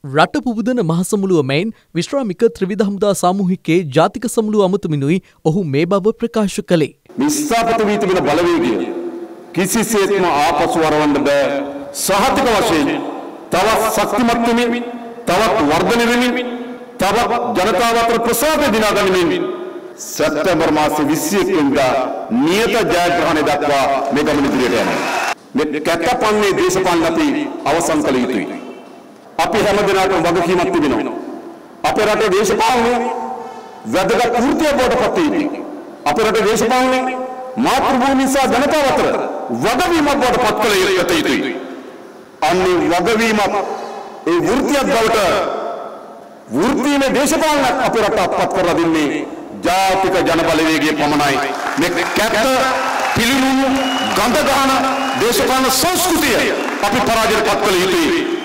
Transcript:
රට පුබුදන මහසමුළුව මෙයින් විශ්‍රාමික ත්‍රිවිධ හමුදා සාමූහිකයේ ජාතික සමුළුව අමතුමිනුයි ඔහු මේ බව ප්‍රකාශ කළේ. විස්ථාපිත වී තිබෙන බලවේගය කිසිසේත්ම ආපසු වරවන්න බෑ. සහතික වශයෙන් තවත් ශක්තිමත් වෙමින් තවත් වර්ධනය වෙමින් තවත් ජනතාව අතර ප්‍රසාදය දිනා ගනිමින් සැප්තැම්බර් මාසයේ 21 වෙනිදා නියත ජයග්‍රහණය දක්වා මේ ගමන ඉදිරියට යනවා. මේ කැකපන්නේ දේශපාලන අපි අවසන් කළ යුතුයි. අපි හැම දිනකටම වගකීමක් තිබෙනවා. අපේ රටේ දේශපාලනය වැදගත් වෘත්තියක් බවට පත් වෙන්නේ. අපේ රටේ දේශපාලනය මාතෘභූමිය සහ ජනතාව අතර වගවීමක් බවට පත් කළ යුතුයි. අන්නේ වගවීමක් ඒ වෘත්තියක් බවට වෘත්තීය දේශපාලනයක් අපේ රට අත්පත් කරලා දෙන්නේ ජාතික ජනබලවේගයේ පමණයි. මේ කැත පිළිනුණු ගඳ ගන්න දේශපාලන සංස්කෘතිය අපි පරාජයට පත් කළ යුතුයි.